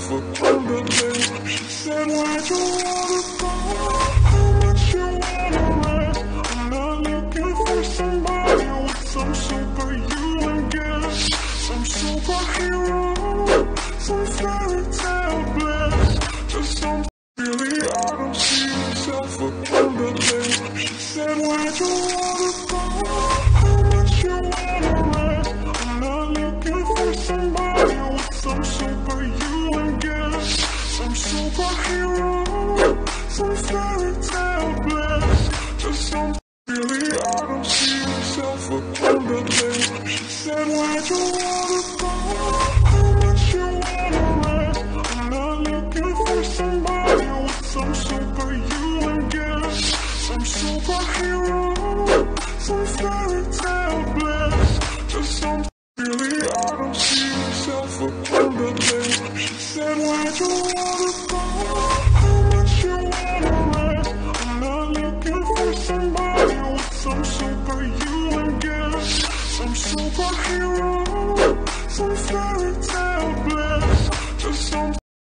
myself up on the bed. She said, where'd you wanna go? How much you wanna rest? I'm not looking for somebody with some superhuman gifts, some superhero, some fairy tale bliss, just some really I don't see myself up on the bed. She said, where'd you wanna go? How much you wanna rest? I'm not looking for somebody with some superhuman gifts, some superhero, some fairy tale bliss, just some really I don't see myself up on the bed. She said, where'd you wanna go? How much you wanna rest? I'm not looking for somebody with some superhuman gifts, some superhero, some fairy tale bliss, just some really I don't see myself up on the bed. She said, where'd you wanna go? How much you wanna rest? I'm not looking for somebody with some superhuman gifts, some superhero, some fairy